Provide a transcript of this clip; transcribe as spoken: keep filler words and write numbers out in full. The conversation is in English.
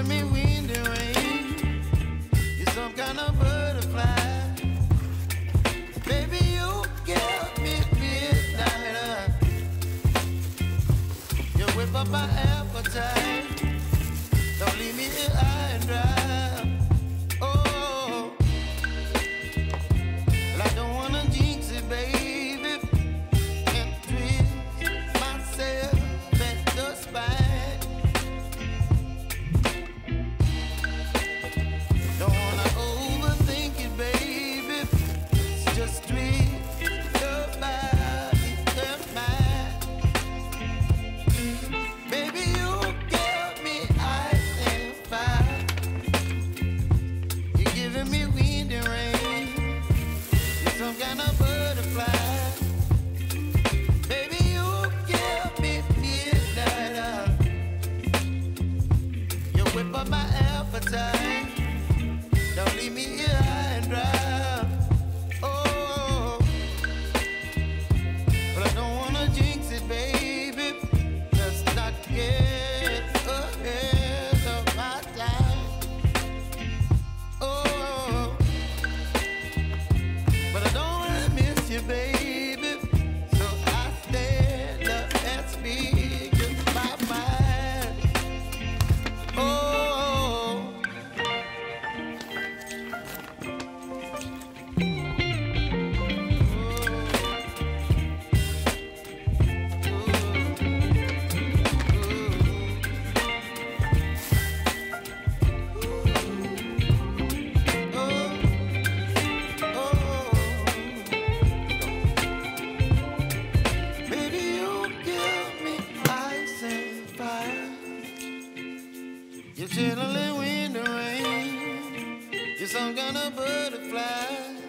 giving me wind and rain. You're some kind of butterfly. Baby, you give me midnight. You whip up my appetite. Don't leave me here high and dry. Oh, well, I don't wanna jinx it, baby, and twist myself at the spine. Don't wanna overthink it, baby. It's just twist your body and mine. Baby, you give me ice and fire. You're giving me wind and rain. You're some kind of butterfly. Baby, you give me midnight. You whip up my appetite. Don't leave me here high and dry. Oh, but I don't wanna jinx it, baby. Let's not get ahead of my time. Oh, but I don't wanna miss you, baby. So I stand up and speak my mind. Oh. Baby, you give me ice and fire. You're chilling wind and rain. You're some kind of butterfly.